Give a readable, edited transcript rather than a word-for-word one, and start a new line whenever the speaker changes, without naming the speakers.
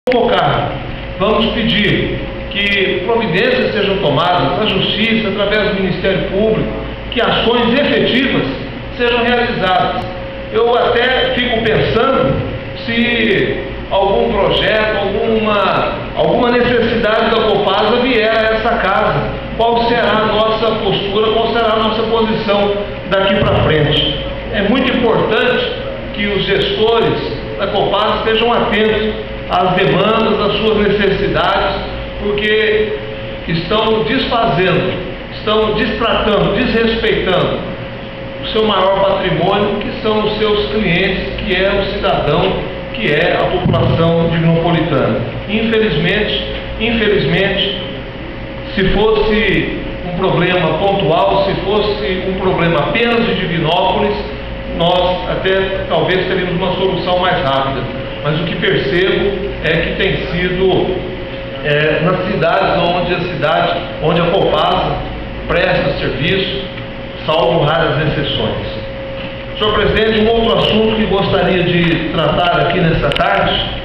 convocar, vamos pedir que providências sejam tomadas na Justiça, através do Ministério Público, que ações efetivas sejam realizadas. Eu até fico pensando se algum projeto, alguma necessidade da Copasa vier a essa casa, qual será a nossa postura, qual será a nossa posição daqui para frente. É muito importante que os gestores da Copasa estejam atentos às demandas, às suas necessidades, porque estão desfazendo, estão destratando, desrespeitando o seu maior patrimônio, que são os seus clientes, que é o cidadão, que é a população dignopolitana. Infelizmente, se fosse um problema pontual, se fosse um problema apenas de Divinópolis, nós até talvez teríamos uma solução mais rápida. Mas o que percebo é que tem sido nas cidades onde a Copasa presta serviço, salvo raras exceções. Senhor presidente, um outro assunto que gostaria de tratar aqui nessa tarde